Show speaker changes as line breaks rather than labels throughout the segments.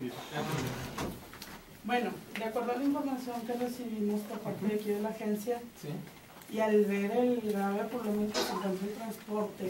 Bueno, de acuerdo a la información que recibimos por parte de aquí de la agencia,
sí,
y al ver el grave problema que se encuentra el transporte,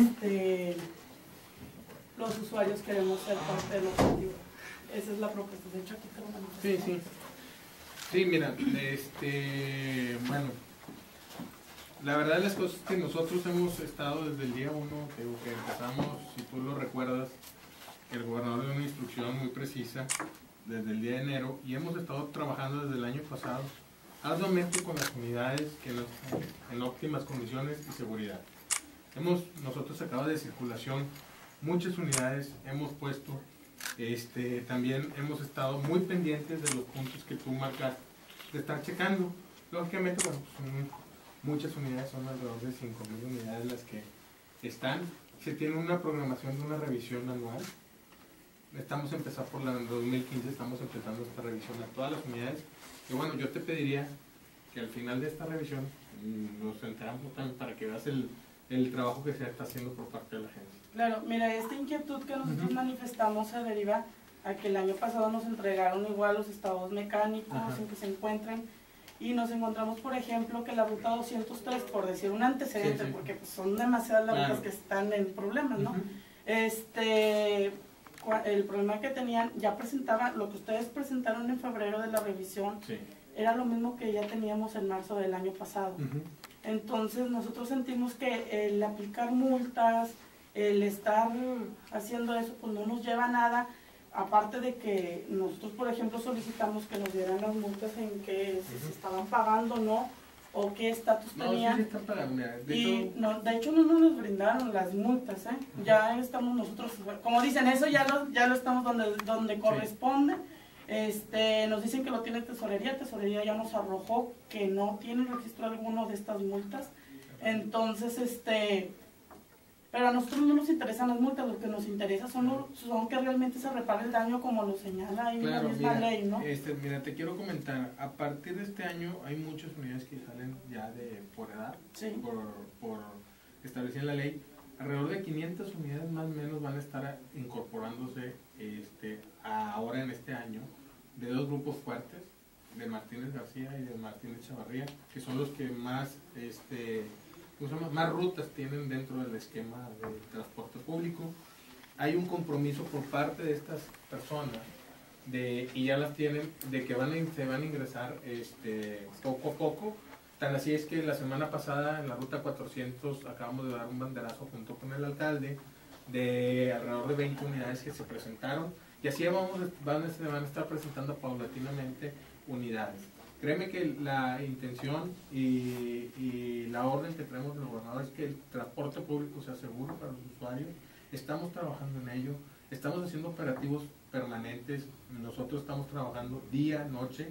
los usuarios queremos ser parte del objetivo. Esa es la propuesta. De hecho, aquí te lo manifestamos.
sí, sí. Sí, mira, bueno, la verdad de las cosas es que nosotros hemos estado desde el día 1, que empezamos, si tú lo recuerdas, el gobernador dio una instrucción muy precisa desde el día de enero y hemos estado trabajando desde el año pasado arduamente con las unidades que no están en óptimas condiciones y seguridad. Nosotros sacado de circulación muchas unidades, hemos puesto, también hemos estado muy pendientes de los puntos que tú marcaste, de estar checando. Lógicamente, bueno, son muchas unidades, son alrededor de 5,000 unidades las que están. Se tiene una programación de una revisión anual. Estamos empezando por la 2015, estamos empezando esta revisión a todas las unidades. Y bueno, yo te pediría que al final de esta revisión nos enteramos también para que veas el trabajo que se está haciendo por parte de la agencia.
Claro, mira, esta inquietud que nosotros manifestamos se deriva a que el año pasado nos entregaron igual los estados mecánicos en que se encuentran y nos encontramos, por ejemplo, que la ruta 203, por decir un antecedente, porque pues, son demasiadas las rutas que están en problemas, ¿no? El problema que tenían, ya presentaba, lo que ustedes presentaron en febrero de la revisión, era lo mismo que ya teníamos en marzo del año pasado. Entonces nosotros sentimos que el aplicar multas, el estar haciendo eso, pues no nos lleva a nada, aparte de que nosotros, por ejemplo, solicitamos que nos dieran las multas en que se estaban pagando, ¿no? O qué estatus tenían.
Sí, están pagando.
De hecho no nos brindaron las multas, ¿eh? Ya estamos nosotros, como dicen, eso ya lo estamos donde corresponde. Nos dicen que lo tiene tesorería ya nos arrojó que no tiene registro alguno de estas multas. Entonces, pero a nosotros no nos interesan las multas, lo que nos interesa son que realmente se repare el daño como lo señala ahí la misma ley, ¿no?
Mira, te quiero comentar, a partir de este año hay muchas unidades que salen ya por edad, por establecida en la ley. Alrededor de 500 unidades más o menos van a estar incorporándose ahora en este año de dos grupos fuertes, de Martínez García y de Martínez Chavarría, que son los que más más rutas tienen dentro del esquema de transporte público. Hay un compromiso por parte de estas personas y ya las tienen, de que se van a ingresar poco a poco. Tan así es que la semana pasada en la ruta 400 acabamos de dar un banderazo junto con el alcalde de alrededor de 20 unidades que se presentaron y así van a estar presentando paulatinamente unidades. Créeme que la intención y la orden que traemos del gobernador es que el transporte público sea seguro para los usuarios. Estamos trabajando en ello, estamos haciendo operativos permanentes, nosotros estamos trabajando día, noche,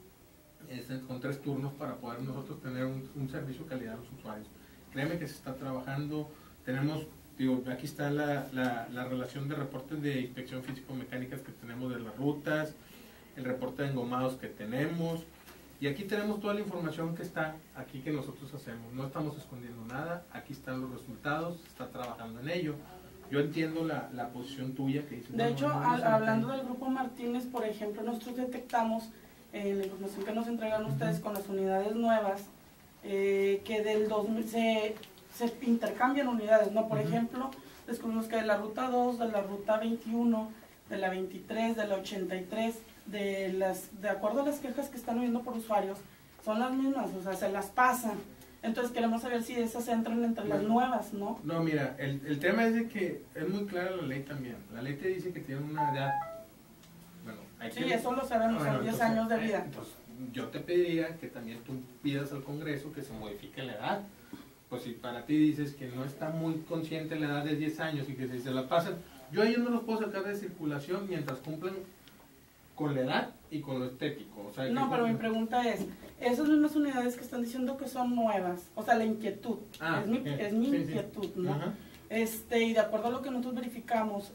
con 3 turnos para poder nosotros tener un servicio de calidad a los usuarios. Créeme que se está trabajando, tenemos, aquí está la relación de reportes de inspección físico-mecánicas que tenemos de las rutas, el reporte de engomados que tenemos, y aquí tenemos toda la información que está aquí que nosotros hacemos. No estamos escondiendo nada, aquí están los resultados, se está trabajando en ello. Yo entiendo la posición tuya que dice.
De hecho, hablando del grupo Martínez, por ejemplo, nosotros detectamos la información que nos entregan ustedes con las unidades nuevas, que del 2000 se intercambian unidades, ¿no? Por ejemplo, descubrimos que de la ruta 2, de la ruta 21, de la 23, de la 83, de acuerdo a las quejas que están viendo por usuarios, son las mismas, o sea, se las pasan. Entonces queremos saber si esas entran entre las nuevas, ¿no?
No, mira, el tema es de que es muy clara la ley también. La ley te dice que tiene una edad. Bueno,
eso lo sabemos, son 10 años de vida.
Entonces, yo te pediría que también tú pidas al Congreso que se modifique la edad. Pues si para ti dices que no está muy consciente la edad de 10 años y que si se la pasan, yo a ellos no los puedo sacar de circulación mientras cumplan con la edad y con lo estético. O sea,
no, pero mi pregunta es, esas mismas unidades que están diciendo que son nuevas, o sea, la inquietud, es mi inquietud, ¿no? Y de acuerdo a lo que nosotros verificamos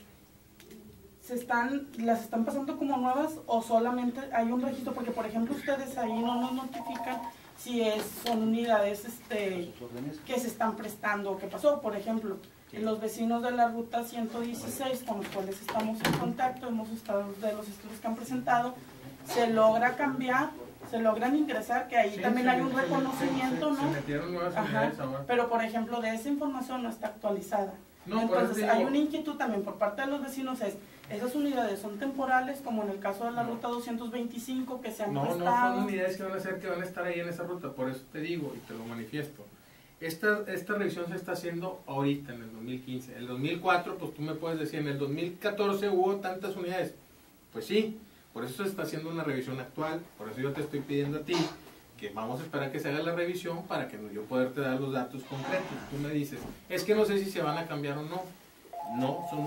las están pasando como nuevas o solamente hay un registro, porque por ejemplo ustedes ahí no nos notifican si son unidades que se están prestando o qué pasó. Por ejemplo, Los vecinos de la ruta 116, con los cuales estamos en contacto, hemos estado de los estudios que han presentado, se logra cambiar, se logran ingresar, que ahí también hay un reconocimiento, ¿no?
Se metieron nuevas unidades ahora.
Pero, por ejemplo, de esa información no está actualizada.
No,
entonces, hay una inquietud también por parte de los vecinos, esas unidades son temporales, como en el caso de la ruta 225, que se han prestado.
No, son unidades que van a estar ahí en esa ruta, por eso te digo y te lo manifiesto. Esta revisión se está haciendo ahorita, en el 2015. El 2004, pues tú me puedes decir, en el 2014 hubo tantas unidades. Pues sí, por eso se está haciendo una revisión actual, por eso yo te estoy pidiendo a ti que vamos a esperar que se haga la revisión para que yo poderte dar los datos concretos. Tú me dices, es que no sé si se van a cambiar o no. No, son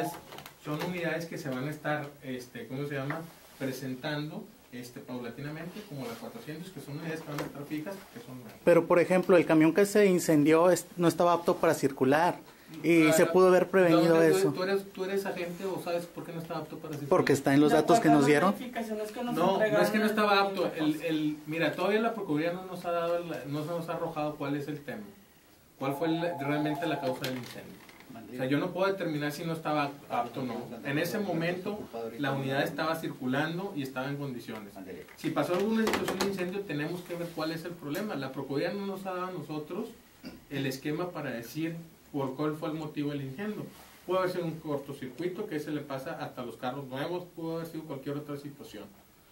unidades que se van a estar, ¿cómo se llama? Presentando paulatinamente, como las 400, que son unidades que van a estar fijas, que son nuevas.
Pero, por ejemplo, el camión que se incendió no estaba apto para circular y se pudo haber prevenido eso.
¿Tú eres agente o sabes por qué no estaba apto para circular?
Porque está en los datos que nos dieron.
No es que no estaba apto. Mira, todavía la Procuraduría no nos ha arrojado cuál es el tema. ¿Cuál fue realmente la causa del incendio? O sea, yo no puedo determinar si no estaba apto o no. En ese momento la unidad estaba circulando y estaba en condiciones. Si pasó alguna situación de incendio, tenemos que ver cuál es el problema. La Procuraduría no nos ha dado a nosotros el esquema para decir por cuál fue el motivo del incendio. Puede haber sido un cortocircuito que se le pasa hasta los carros nuevos, pudo haber sido cualquier otra situación.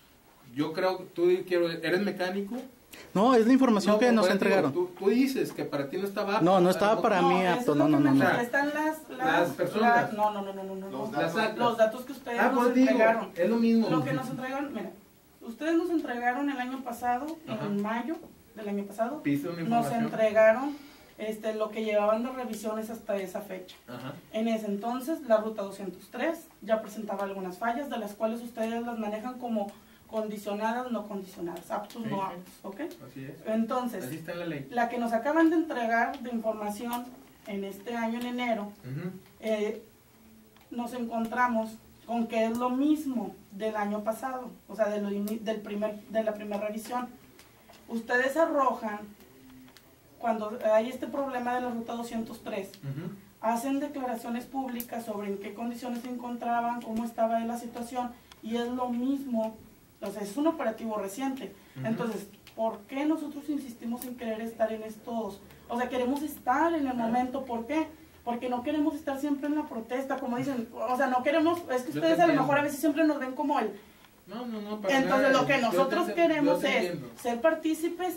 Yo creo que ¿eres mecánico?
No, es la información que nos entregaron.
Tú dices que para ti no estaba apto.
No estaba para mí apto, no.
Están
las personas.
No. Los datos que ustedes nos
pues
entregaron.
Es lo mismo.
Lo que nos entregaron, mira, ustedes nos entregaron el año pasado, en mayo del año pasado, nos entregaron lo que llevaban de revisiones hasta esa fecha. En ese entonces, la ruta 203 ya presentaba algunas fallas, de las cuales ustedes las manejan como condicionadas, no condicionadas, aptos, no aptos, ¿ok?
Así es.
Entonces,
así está en la ley.
La que nos acaban de entregar de información en este año, en enero, nos encontramos con que es lo mismo del año pasado, o sea, de la primera revisión. Ustedes arrojan, cuando hay este problema de la ruta 203, hacen declaraciones públicas sobre en qué condiciones se encontraban, cómo estaba la situación, y es lo mismo. Entonces, es un operativo reciente. Entonces, ¿por qué nosotros insistimos en querer estar en estos? O sea, queremos estar en el momento. ¿Por qué? Porque no queremos estar siempre en la protesta, como dicen. O sea, no queremos, es que ustedes a lo mejor a veces siempre nos ven como el...
No.
Entonces, lo que nosotros queremos es ser partícipes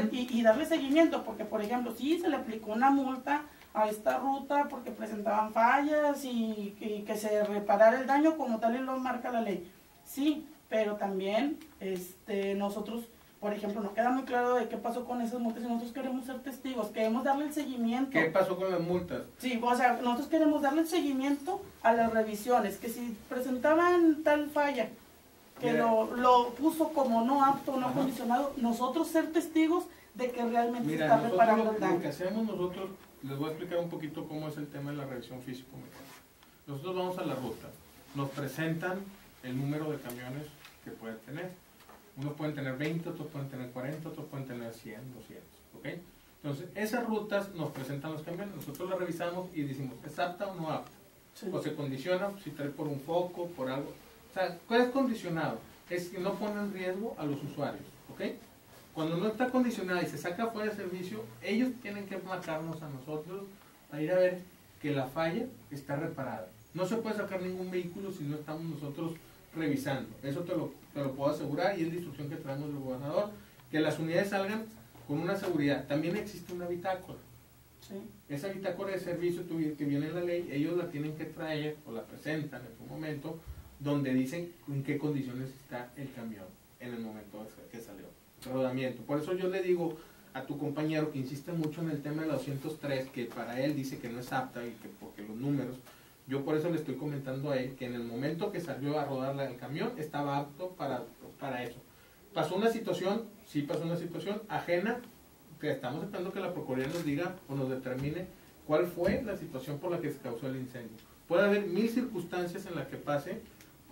y darle seguimiento. Porque, por ejemplo, sí se le aplicó una multa a esta ruta porque presentaban fallas y que se reparara el daño como tal y lo marca la ley. Sí, pero también nosotros, por ejemplo, no queda muy claro de qué pasó con esas multas y nosotros queremos ser testigos, queremos darle el seguimiento.
¿Qué pasó con las multas?
Sí, o sea, nosotros queremos darle el seguimiento a las revisiones, que si presentaban tal falla, que lo puso como no apto, no condicionado, nosotros ser testigos de que realmente se está reparando el daño.
Lo que hacemos nosotros, les voy a explicar un poquito cómo es el tema de la revisión físico-mecánica. Nosotros vamos a la ruta, nos presentan el número de camiones que pueden tener. Unos pueden tener 20, otros pueden tener 40, otros pueden tener 100, 200, ¿ok? Entonces, esas rutas nos presentan los camiones, nosotros las revisamos y decimos, ¿es apta o no apta? Sí. O se condiciona, si trae por un foco, por algo. O sea, ¿cuál es condicionado? Es que no pone en riesgo a los usuarios, ¿ok? Cuando no está condicionada y se saca fuera de servicio, ellos tienen que marcarnos a nosotros a ir a ver que la falla está reparada. No se puede sacar ningún vehículo si no estamos nosotros revisando. Eso te lo puedo asegurar y es la instrucción que traemos del gobernador, que las unidades salgan con una seguridad. También existe una bitácora.
Sí.
Esa bitácora de servicio que viene en la ley, ellos la tienen que traer o la presentan en su momento, donde dicen en qué condiciones está el camión en el momento que salió. Rodamiento. Por eso yo le digo a tu compañero que insiste mucho en el tema de la 203, que para él dice que no es apta y que porque los números, yo por eso le estoy comentando a él que en el momento que salió a rodar el camión estaba apto para eso. Pasó una situación, sí pasó una situación ajena, que estamos esperando que la Procuraduría nos diga o nos determine cuál fue la situación por la que se causó el incendio. Puede haber 1000 circunstancias en las que pase,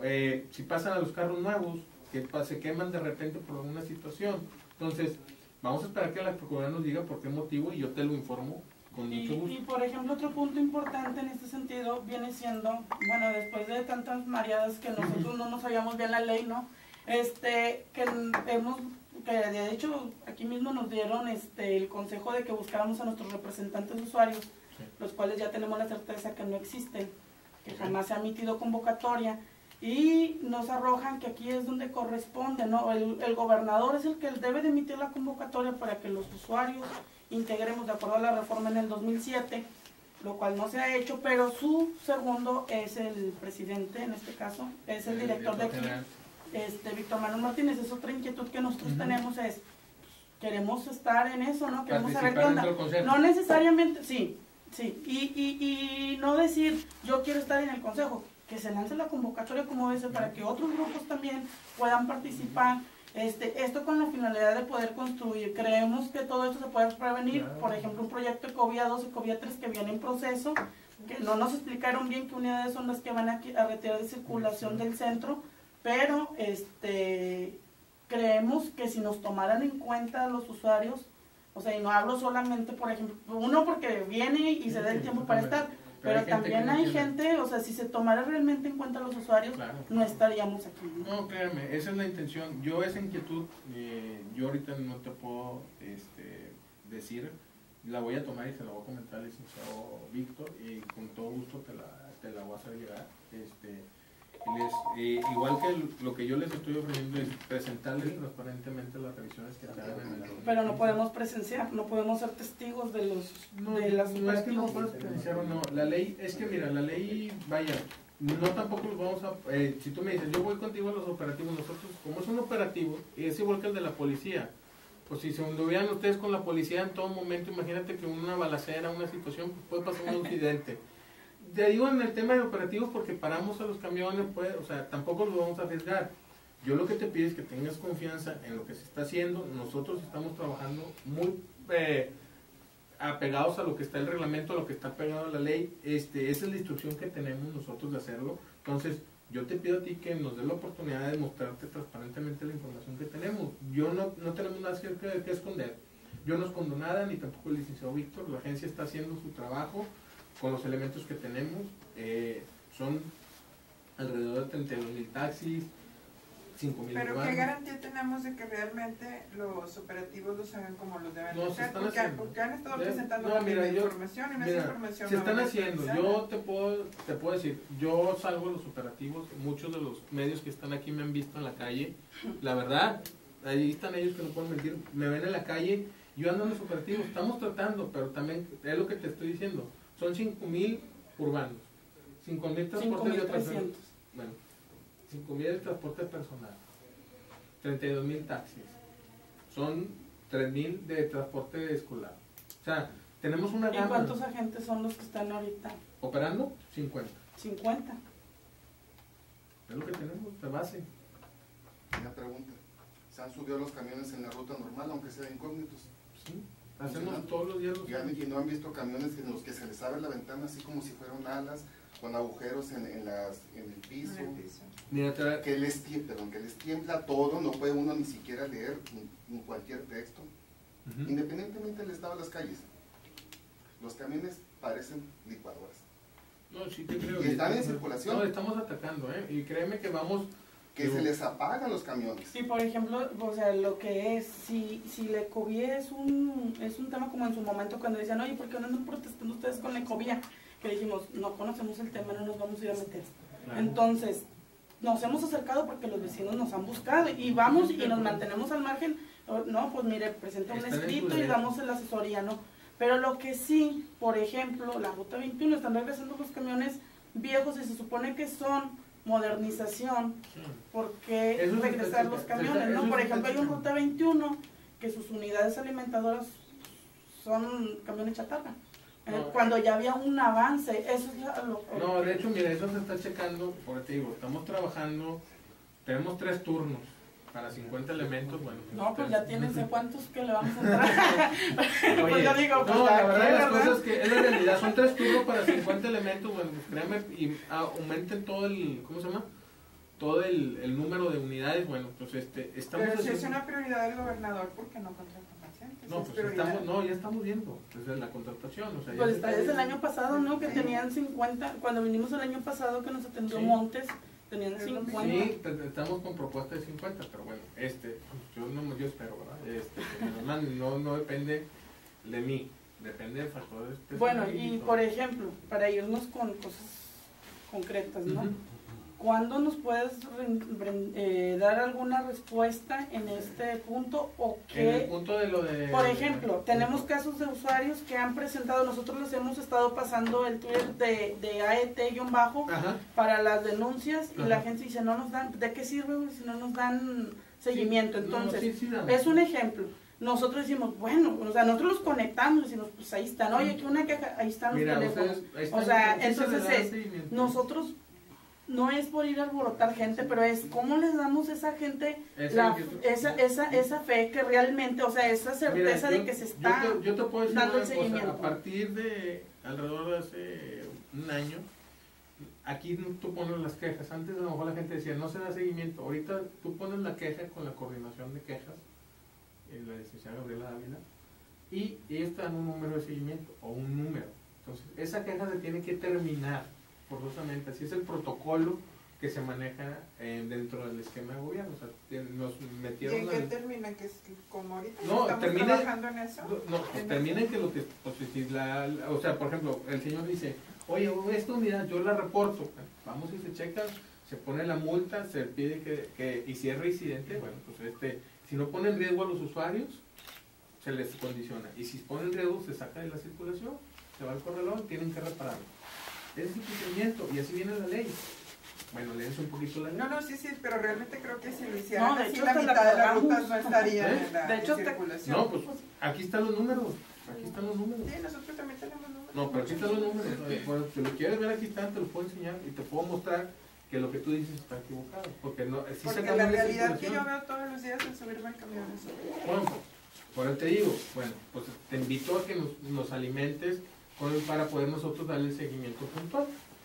si pasan a los carros nuevos, que se queman de repente por alguna situación. Entonces, vamos a esperar que la Procuraduría nos diga por qué motivo y yo te lo informo con mucho gusto.
Y por ejemplo, otro punto importante en este sentido viene siendo, bueno, después de tantas mareadas que nosotros no nos sabíamos bien la ley, ¿no? Que de hecho aquí mismo nos dieron el consejo de que buscáramos a nuestros representantes usuarios, sí, los cuales ya tenemos la certeza que no existen, que jamás se ha emitido convocatoria, y nos arrojan que aquí es donde corresponde, ¿no? El gobernador es el que debe de emitir la convocatoria para que los usuarios integremos de acuerdo a la reforma en el 2007, lo cual no se ha hecho, pero su segundo es el presidente, en este caso, es el director de aquí, Víctor Manuel Martínez. Es otra inquietud que nosotros tenemos, es, queremos estar en eso, ¿no? Queremos saber qué onda. No necesariamente, sí, y no decir, yo quiero estar en el consejo, que se lance la convocatoria como ese para que otros grupos también puedan participar. Esto con la finalidad de poder construir. Creemos que todo esto se puede prevenir, por ejemplo, un proyecto de Ecovía 2, Ecovía 3 que viene en proceso, que no nos explicaron bien qué unidades son las que van a retirar de circulación del centro, pero creemos que si nos tomaran en cuenta los usuarios, o sea, y no hablo solamente, por ejemplo, uno porque viene y se da el tiempo para estar, pero también hay gente, o sea, si se tomara realmente en cuenta los usuarios, no estaríamos aquí, ¿no?
No, créanme, esa es la intención. Yo esa inquietud, yo ahorita no te puedo decir, la voy a tomar y se la voy a comentar al licenciado Víctor, y con todo gusto te la voy a hacer llegar. Igual que lo que yo les estoy ofreciendo es presentarles transparentemente las revisiones que se hagan en la reunión.
Pero no podemos presenciar, no podemos ser testigos de los
no es que no puedes presenciar o no. La ley, es que mira, la ley, vaya, no tampoco los vamos a, si tú me dices, yo voy contigo a los operativos, nosotros, como es un operativo, es igual que el de la policía, pues si se anduvieran ustedes con la policía en todo momento, imagínate que una balacera, una situación, pues puede pasar un accidente. Te digo en el tema de operativos porque paramos a los camiones, pues, o sea, tampoco los vamos a arriesgar. Yo lo que te pido es que tengas confianza en lo que se está haciendo. Nosotros estamos trabajando muy apegados a lo que está el reglamento, a lo que está pegado a la ley. Esa es la instrucción que tenemos nosotros de hacerlo. Entonces, yo te pido a ti que nos des la oportunidad de mostrarte transparentemente la información que tenemos. Yo no tenemos nada que esconder. Yo no escondo nada, ni tampoco el licenciado Víctor. La agencia está haciendo su trabajo con los elementos que tenemos. Son alrededor de 32,000 taxis, 5,000
Pero
urbanos.
¿qué garantía tenemos de que realmente los operativos los hagan como los deben
No,
hacer? Porque han estado presentando información y esa información
se
no
están
va
haciendo. Yo te puedo decir, yo salgo a los operativos, muchos de los medios que están aquí me han visto en la calle, la verdad, ahí están ellos que no pueden mentir, me ven en la calle, yo ando en los operativos, estamos tratando, pero también es lo que te estoy diciendo. Son 5,000 urbanos, 5,000 transportes de personas. Bueno, 5,000 de transporte personal, 32,000 taxis, son 3,000 de transporte escolar. O sea, tenemos una gama.
¿Y cuántos agentes son los que están ahorita?
Operando, 50.
50.
Es lo que tenemos de base.
Una pregunta, ¿se han subido los camiones en la ruta normal, aunque sean incógnitos?
Sí. Hacemos todos los días los
y no han visto camiones en los que se les abre la ventana así como si fueran alas, con agujeros en el piso,
Mira,
que les tiembla todo, no puede uno ni siquiera leer ni cualquier texto, independientemente del estado de las calles. Los camiones parecen licuadoras.
No, sí te creo.
Y están en circulación.
No, estamos atacando, y créeme que vamos...
se les apagan los camiones.
Sí, por ejemplo, o sea, lo que es, si la Ecovía es un tema como en su momento cuando decían, oye, ¿por qué no andan protestando ustedes con la Ecovía? Que dijimos, no conocemos el tema, no nos vamos a ir a meter. Claro. Entonces, nos hemos acercado porque los vecinos nos han buscado y vamos y nos mantenemos al margen. No, pues mire, presenta un escrito y damos la asesoría, ¿no? Pero lo que sí, por ejemplo, la Ruta 21, están regresando los camiones viejos y se supone que son modernización, porque es regresar los camiones, ¿no? Por ejemplo, hay un Ruta 21 que sus unidades alimentadoras son camiones chatarra. Cuando ya había un avance, eso es lo que...
No, de hecho, mira, eso se está checando, por te digo, estamos trabajando, tenemos 3 turnos para 50 elementos, bueno.
No, pues ya tienen, sé cuántos que le vamos a entrar.
Oye,
pues yo digo, pues
no, la verdad, las cosas que es la realidad, son 3 turnos para 50 elementos, bueno, pues créanme, y aumenten todo el, ¿cómo se llama? Todo el número de unidades, bueno, pues estamos...
Pero si es una prioridad del gobernador, ¿por qué no contratan más gente? gente.
No,
es
pues ya estamos viendo desde la contratación. O sea,
pues está desde el año pasado, ¿no? Que tenían 50, cuando vinimos el año pasado que nos atendió Montes, tenían 50.
Sí, estamos con propuesta de 50, pero bueno, yo espero, ¿verdad? Que me lo manden, no depende de mí, depende de factores.
Bueno, y por ejemplo, para irnos con cosas concretas, ¿no? ¿Cuándo nos puedes dar alguna respuesta en este punto? O que,
en el punto de lo de...
Por ejemplo, tenemos casos de usuarios que han presentado, nosotros les hemos estado pasando el Twitter de AET-bajo para las denuncias y la gente dice, no nos dan, ¿de qué sirve si no nos dan seguimiento? Entonces, es un ejemplo. Nosotros decimos, bueno, o sea, nosotros los conectamos y decimos, pues ahí están, oye, aquí una queja, ahí están los teléfonos. O sea, entonces nosotros... No es por ir a alborotar gente, pero es cómo les damos a esa gente esa fe que realmente, o sea, esa certeza de que se está
yo te puedo decir
dando el
cosa,
seguimiento.
a partir de alrededor de hace un año, aquí tú pones las quejas. Antes a lo mejor la gente decía, no se da seguimiento. Ahorita tú pones la queja con la coordinación de quejas, la licenciada Gabriela Dávila, y ellos te dan un número de seguimiento o un número. Entonces, esa queja se tiene que terminar forzosamente, así es el protocolo que se maneja dentro del esquema de gobierno. O sea, nos metieron...
¿Y en qué termina? ¿Que es como ahorita
estamos
trabajando en eso?
Termina en que lo que... Pues, si o sea, por ejemplo, el señor dice, oye, esta unidad yo la reporto, vamos y se checa, se pone la multa, se pide que y si es reincidente, bueno, pues si no pone en riesgo a los usuarios, se les condiciona, y si pone en riesgo, se saca de la circulación, se va al corralón, tienen que repararlo. Ese es el procedimiento, y así viene la ley. Bueno, léense un poquito la ley.
No, sí, pero realmente creo que si lo hicieran
de
así,
hecho,
la mitad de las rutas no estarían en la
de hecho,
circulación.
No, pues aquí están los números. Aquí están los números.
Sí, nosotros también tenemos números.
No, pero aquí están los números. Bueno, si lo quieres ver, aquí están, te los puedo enseñar y te puedo mostrar que lo que tú dices está equivocado. Porque
la realidad que yo veo todos los días es subirme al camión.
Bueno, por eso te digo, bueno, pues te invito a que nos alimentes para poder nosotros darle el seguimiento puntual.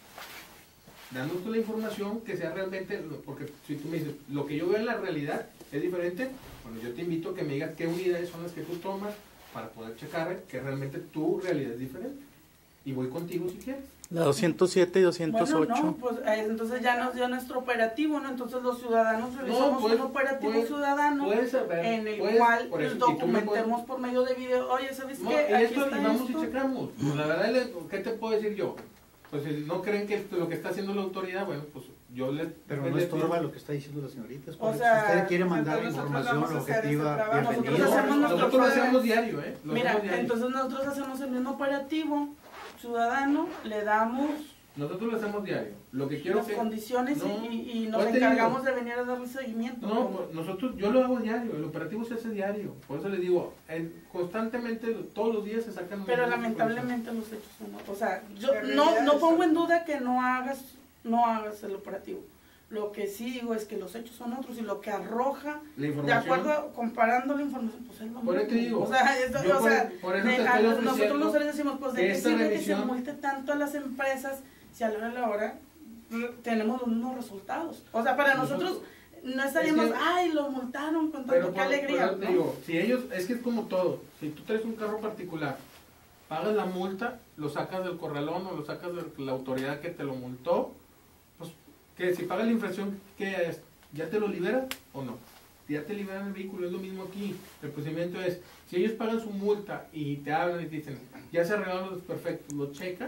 Dándote la información que sea realmente, porque si tú me dices, lo que yo veo en la realidad es diferente, bueno, yo te invito a que me digas qué unidades son las que tú tomas para poder checar que realmente tu realidad es diferente. Y voy contigo si quieres.
La 207 y 208.
Bueno, no, pues entonces ya nos dio nuestro operativo, ¿no? Entonces los ciudadanos realizamos un operativo ciudadano en el cual documentemos por medio de video. Oye, ¿sabes qué? Aquí está
y vamos
esto.
y checamos. Pues la verdad, ¿qué te puedo decir yo? Pues si no creen que lo que está haciendo la autoridad, bueno, pues yo les...
Pero no estorba lo que está diciendo la señorita.
O sea,
si usted quiere mandar información objetiva, bienvenido.
Nosotros lo hacemos diario, ¿eh?
Mira, entonces nosotros hacemos el mismo operativo ciudadano, le damos...
Nosotros lo hacemos diario. Lo que quiero
las condiciones y nos encargamos de venir a darle seguimiento.
No, pues yo lo hago diario, el operativo se hace diario. Por eso les digo, constantemente, todos los días se sacan...
Pero lamentablemente los hechos son... O sea, yo no pongo en duda que no hagas el operativo. Lo que sí digo es que los hechos son otros y lo que arroja, de acuerdo, comparando la información, pues es lo mismo.
Por eso te digo.
O sea, nosotros los seres decimos, pues de qué sirve que se multe tanto a las empresas si a la hora tenemos los mismos resultados. O sea, para nosotros no estaríamos, lo multaron con tanto, qué alegría.
Por eso te digo, si ellos, es que es como todo, si tú traes un carro particular, pagas la multa, lo sacas del corralón o lo sacas de la autoridad que te lo multó, pues que si pagas la infracción, ¿qué es? ¿Ya te lo liberan o no? Ya te liberan el vehículo, es lo mismo aquí. El procedimiento es, si ellos pagan su multa y te hablan y te dicen, ya se arreglaron los perfectos, lo checas,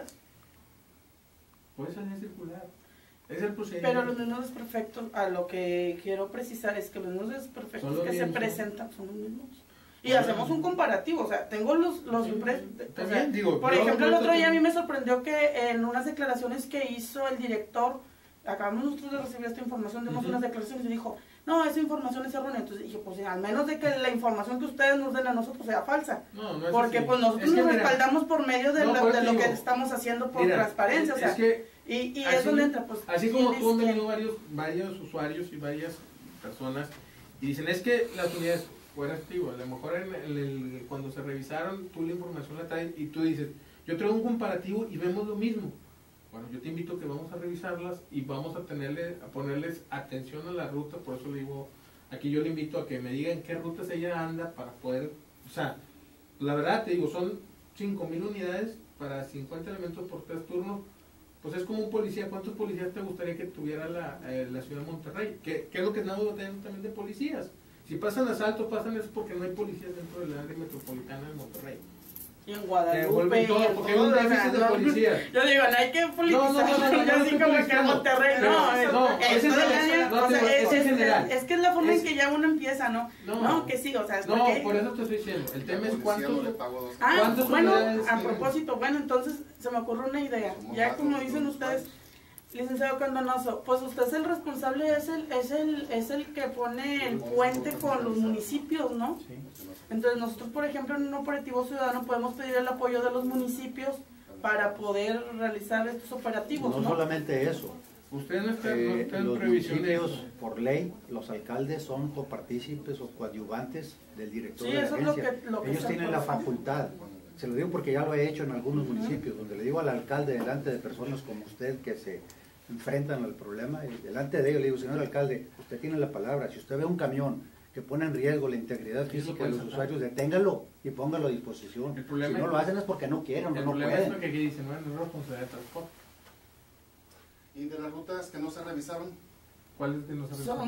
puedes salir a circular. Es el procedimiento.
Pero los mismos desperfectos, a lo que quiero precisar es que los mismos desperfectos que se presentan son los mismos. Y hacemos un comparativo, o sea, tengo los impresos. O sea, por ejemplo, el otro día a mí me sorprendió que en unas declaraciones que hizo el director, acabamos nosotros de recibir esta información, dimos unas declaraciones y dijo, no, esa información es errónea. Entonces dije, pues al menos de que la información que ustedes nos den a nosotros sea falsa.
No es
porque
así.
pues nosotros nos respaldamos por medio de, de lo que estamos haciendo por transparencia. O sea,
es que
y así, es donde entra, pues.
Así como tú han venido varios usuarios y varias personas y dicen, es que las unidades, fuera activo, a lo mejor cuando se revisaron, tú la información la traes y tú dices, yo traigo un comparativo y vemos lo mismo. Bueno, yo te invito a que vamos a revisarlas y vamos a ponerles atención a la ruta, por eso le digo, aquí yo le invito a que me digan qué rutas ella anda para poder O sea, la verdad te digo, son 5,000 unidades para 50 elementos por 3 turnos. Pues es como un policía. ¿Cuántos policías te gustaría que tuviera la ciudad de Monterrey? ¿Qué es lo que estamos teniendo también de policías? Si pasan asaltos, pasan es porque no hay policías dentro del área metropolitana de Monterrey.
Y en Guadalupe, y
todo, porque hay un déficit de policías.
Yo digo, no hay que politizar, yo así como que en Monterrey, es en general. Es que es la forma en que ya uno empieza, ¿no? No, que sí, o sea,
no, por eso te estoy diciendo, el tema es cuántos
bueno, a propósito, bueno, entonces se me ocurre una idea, ya como dicen ustedes, licenciado Condonoso, pues usted es el responsable, es el que pone el puente con los municipios, ¿no?
Sí.
Entonces nosotros, por ejemplo, en un operativo ciudadano podemos pedir el apoyo de los municipios para poder realizar estos operativos, ¿no?
No solamente eso.
Ustedes no están en
los
previsión de
municipios,
eso.
por ley, los alcaldes son copartícipes o coadyuvantes del director
Sí,
de la
eso es
agencia.
lo que
Ellos
se
tienen la
puede hacer.
facultad. Se lo digo porque ya lo he hecho en algunos municipios, donde le digo al alcalde delante de personas como usted que se enfrentan al problema, y delante de ellos le digo, señor alcalde, usted tiene la palabra, si usted ve un camión que pone en riesgo la integridad física de los usuarios, deténgalo y póngalo a disposición. Si no lo hacen es porque no quieren o no pueden.
El problema es porque aquí dicen, bueno, no es responsabilidad de transporte.
¿Y de las rutas que no se revisaron?
¿Cuáles de los
Son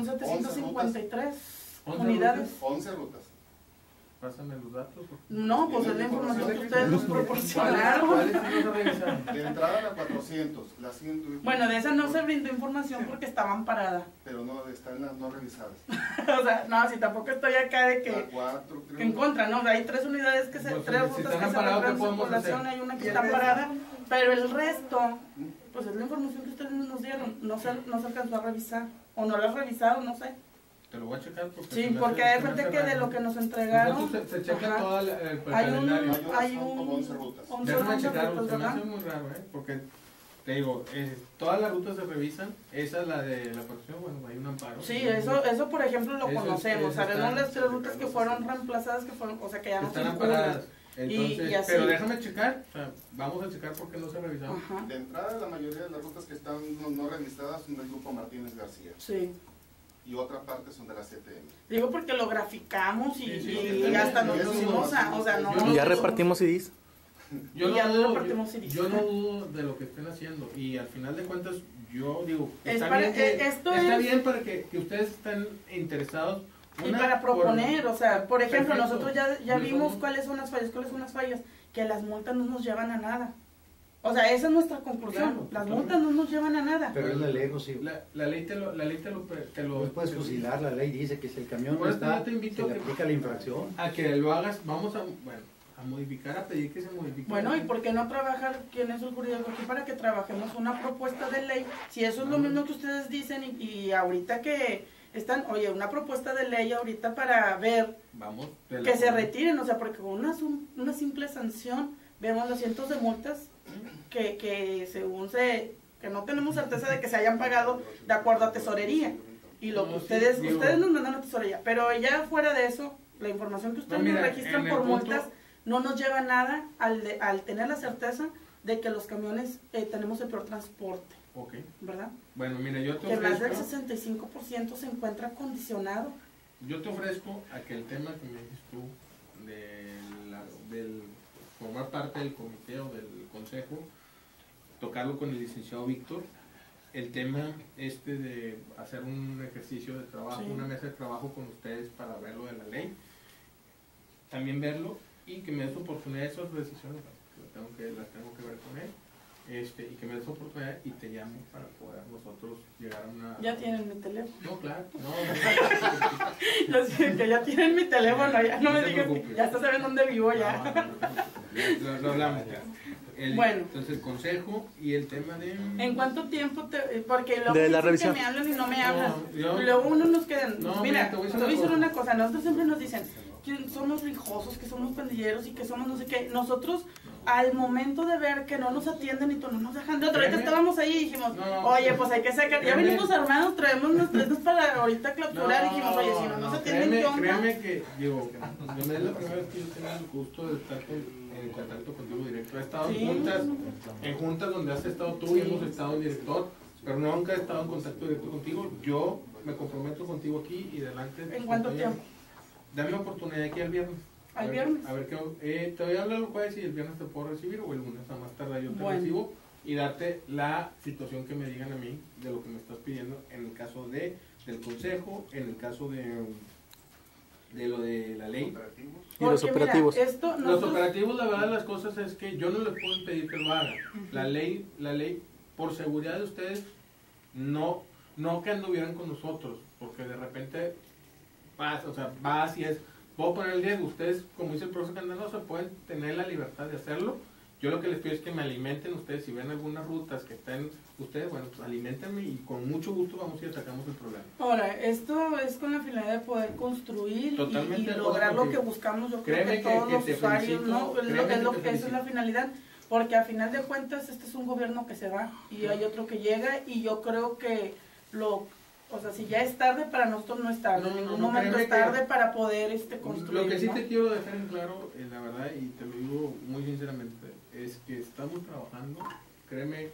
753
11
unidades.
11 rutas.
Pásame los datos.
No, pues es la información que ustedes nos proporcionaron.
¿Cuáles no se revisaron?
De entrada a 400, la 100.
Bueno, de esa no se brindó información porque estaban paradas.
Pero no, están las no revisadas.
O sea, no, si tampoco estoy acá de
La
que
4, creo.
en contra, no, hay 3 unidades que se,
Pues,
3
si
rutas
están
que se
paradas, ¿qué
encuentran en
podemos
circulación,
hacer?
hay una que está parada, pero el resto, pues es la información que ustedes nos dieron, no se alcanzó a revisar, o no la has revisado, no sé.
Te lo voy a checar porque...
Sí, porque hay gente que de lo que nos entregaron,
Se checa
ajá,
todo el
hay
calendario.
hay
Son como
un
11 rutas.
11
Déjame
rutas,
checarlo, se me
¿verdad?
hace muy raro, porque te digo, todas las rutas se revisan, esa es la de la porción, bueno, hay un amparo.
Sí, eso por ejemplo lo
Eso
conocemos,
está-
sabemos las 3 rutas que fueron reemplazadas, que fueron, o sea que ya no
Están
circulan.
amparadas. Entonces,
y así.
pero déjame checar, o sea, vamos a checar por qué no se revisaron.
Ajá,
De entrada, la mayoría de las rutas que están no revisadas son del grupo Martínez García.
sí.
Y otra parte son de la CTM.
Digo porque lo graficamos y,
Sí,
y hasta nos pusimos a, o sea, no.
Ya repartimos CDs.
Yo
Ya
no,
lo
dudo,
repartimos CDs.
yo no dudo de lo que estén haciendo y al final de cuentas yo digo,
Es
está
para-
bien, que,
esto
está
es-
bien para que ustedes estén interesados.
Y para proponer, o sea, por ejemplo,
Perfecto.
nosotros ya
Muy
vimos
bien.
cuáles son las fallas, que las multas no nos llevan a nada. O sea, esa es nuestra conclusión,
Claro,
las
totalmente.
multas no nos llevan a nada.
Pero es la ley, Rocío.
La ley te lo
No puedes fusilar, la ley dice que si el camión no
Por eso
está,
yo te invito
se
a
le
que-
aplica la infracción.
a que lo hagas, vamos a modificar, a pedir que se modifique.
Bueno, ¿y por qué no trabajar, quién es el jurídico aquí, para que trabajemos una propuesta de ley? Si eso es lo mismo que ustedes dicen y ahorita que están, oye, una propuesta de ley ahorita para ver
Vamos,
que se retiren, o sea, porque con una simple sanción vemos los cientos de multas que según que no tenemos certeza de que se hayan pagado de acuerdo a tesorería. Y lo que
No, sí,
ustedes
digo-
nos mandan a tesorería, pero ya fuera de eso, la información que ustedes
No, mira,
nos registran
en el
por
punto-
multas no nos lleva a nada al tener la certeza de que los camiones tenemos el peor transporte,
Ok,
¿verdad?
bueno, mira, yo te
Que más del
ofrezco,
65% se encuentra condicionado.
a que el tema que me dices tú del formar parte del comité o del consejo, tocarlo con el licenciado Víctor, el tema de hacer un ejercicio de trabajo,
Sí.
una mesa de trabajo con ustedes para ver lo de la ley, también verlo y que me des oportunidad de esas decisiones, las tengo que ver con él, y que me des oportunidad y te llamo para poder nosotros llegar a una...
Ya tienen mi teléfono.
No, claro, no,
Yo sé que ya tienen mi teléfono, ya no me
te
digan,
preocupes.
ya está sabiendo dónde vivo ya.
Lo hablamos ya.
Bueno.
Entonces el consejo y el tema de...
¿En cuánto tiempo porque luego
De la
dicen
revisión.
que me hablan y no me hablan?
yo-
Y luego uno nos queda,
No,
mira,
mira, te voy a
te
decir
voy a decir
una
una cosa, nosotros siempre nos dicen que somos rijosos, que somos pandilleros y que somos no sé qué. Nosotros al momento de ver que no nos atienden y tú no nos dejan de otra, ahorita
Créeme.
estábamos ahí y dijimos,
No,
oye, pues hay que sacar, ya
créeme.
venimos armados, traemos nuestros para ahorita clausurar, y dijimos, oye, si no nos atienden, ¿qué onda?
créeme que, digo, no es la primera vez que yo tengo el gusto de estar en contacto contigo directo. He estado
Sí.
en juntas donde has estado tú y hemos estado el director, pero nunca he estado en contacto directo contigo. Yo me comprometo contigo aquí y delante de tus
¿En cuánto
compañeros.
tiempo?
Dame oportunidad aquí el viernes.
al viernes.
A ver qué, te voy a hablar el jueves y el viernes te puedo recibir, o el lunes a más tarde yo te
Bueno.
recibo y darte la situación que me digan a mí de lo que me estás pidiendo en el caso del consejo, en el caso de lo de la ley.
Y los
Porque,
operativos.
mira, esto
Los
nosotros-
operativos, la verdad de las cosas es que yo no les puedo impedir que lo hagan. La ley, por seguridad de ustedes, no que anduvieran con nosotros, porque de repente vas y es, puedo poner el riesgo, ustedes, como dice el profesor Candanosa, pueden tener la libertad de hacerlo. Yo lo que les pido es que me alimenten ustedes, si ven algunas rutas que estén ustedes, bueno, pues alimentenme y con mucho gusto vamos y atacamos el problema.
Ahora, esto es con la finalidad de poder construir
Totalmente
y
de acuerdo
lograr lo
contigo.
que buscamos, yo
Créeme
creo que todos
que
los
te
usuarios,
felicito,
¿no?
créeme
Es
que
lo
te
que esa es la
felicito.
finalidad, porque a final de cuentas este es un gobierno que se va y hay otro que llega y yo creo que o sea, si ya es tarde, para nosotros no es tarde, en ningún momento
créeme
es tarde
que
para poder construir,
lo que sí
¿no?
te quiero dejar en claro, la verdad, y te lo digo muy sinceramente, es que estamos trabajando, créeme,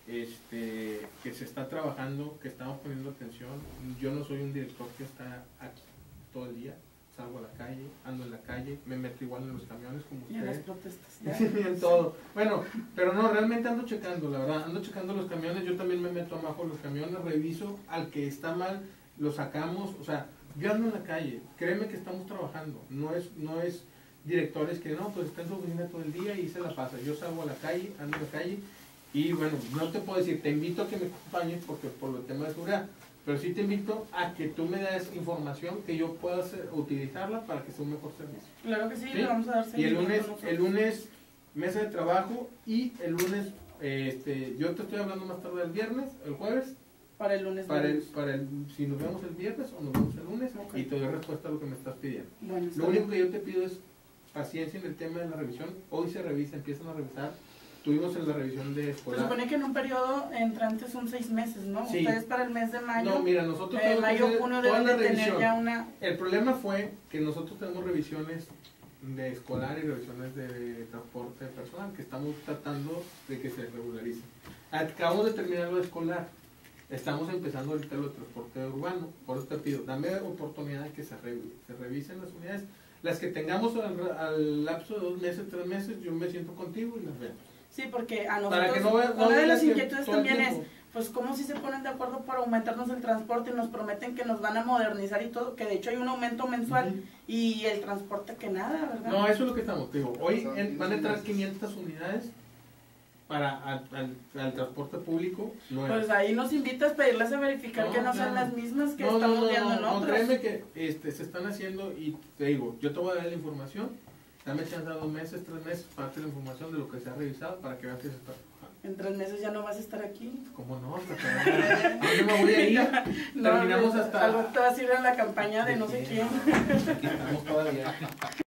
que se está trabajando, que estamos poniendo atención. Yo no soy un director que está aquí todo el día, salgo a la calle, ando en la calle, me meto igual en los camiones como
Y en las
ustedes.
protestas.
En todo. Bueno, pero no, realmente ando checando, la verdad, ando checando los camiones, yo también me meto abajo los camiones, reviso, al que está mal, lo sacamos, o sea, yo ando en la calle, créeme que estamos trabajando, no es directores que no, pues está en su oficina todo el día y se la pasa, yo salgo a la calle, ando en la calle, y bueno, no te puedo decir, te invito a que me acompañes porque por el tema de seguridad, pero sí te invito a que tú me des información que yo pueda utilizarla para que sea un mejor servicio.
Claro que sí,
¿Sí?
le vamos a dar
Y
seguimiento
el lunes mesa de trabajo y el lunes, yo te estoy hablando más tarde el viernes, el jueves,
para el lunes.
si nos vemos el viernes o nos vemos el lunes,
Ok.
y te doy respuesta a lo que me estás pidiendo.
Bueno, está
Lo único
bien.
que yo te pido es paciencia en el tema de la revisión. Hoy se revisa, empiezan a revisar. Tuvimos en la revisión de
Se
escolar.
supone que en un periodo entrante son 6 meses, ¿no?
Sí.
Ustedes para el mes de mayo,
No, mira, nosotros tenemos que
mayo,
hacer
junio
toda
deben
la
de tener
revisión.
ya una...
El problema fue que nosotros tenemos revisiones de escolar y revisiones de transporte personal que estamos tratando de que se regularicen. Acabamos de terminar lo de escolar, estamos empezando ahorita lo de transporte urbano, por eso te pido, dame oportunidad de que se revisen las unidades, las que tengamos al lapso de 2 meses, 3 meses, yo me siento contigo y las vemos.
Sí, porque a
Para que
nosotros
no
una de
digas
las
que
inquietudes
todo el
también es,
tiempo.
pues cómo si se ponen de acuerdo para aumentarnos el transporte y nos prometen que nos van a modernizar y todo, que de hecho hay un aumento mensual
Ujú.
y el transporte que nada, ¿verdad?
No, eso es lo que estamos, te digo, hoy van a entrar 500 unidades al transporte público nuevas.
Pues ahí nos invitas a pedirles a verificar que no sean
claro.
las mismas que estamos viendo en
no,
otros.
créeme que se están haciendo y te digo, yo te voy a dar la información, dame chance a 2 meses, 3 meses para darte la información de lo que se ha revisado para que veas que se está trabajando.
En 3 meses ya no vas a estar aquí.
¿Cómo no? Hasta que yo me voy a ir,
No,
terminamos
no,
hasta...
algo te vas a ir a la campaña de no sé quién.
Aquí estamos todavía.